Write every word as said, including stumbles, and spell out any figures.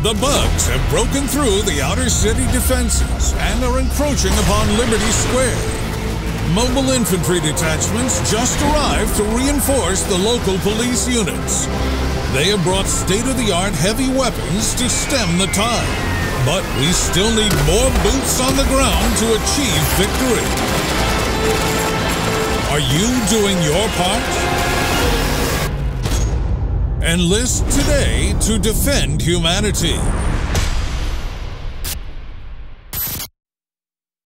The bugs have broken through the outer city defenses and are encroaching upon Liberty Square. Mobile infantry detachments just arrived to reinforce the local police units. They have brought state-of-the-art heavy weapons to stem the tide, but we still need more boots on the ground to achieve victory. Are you doing your part? Enlist today to defend humanity.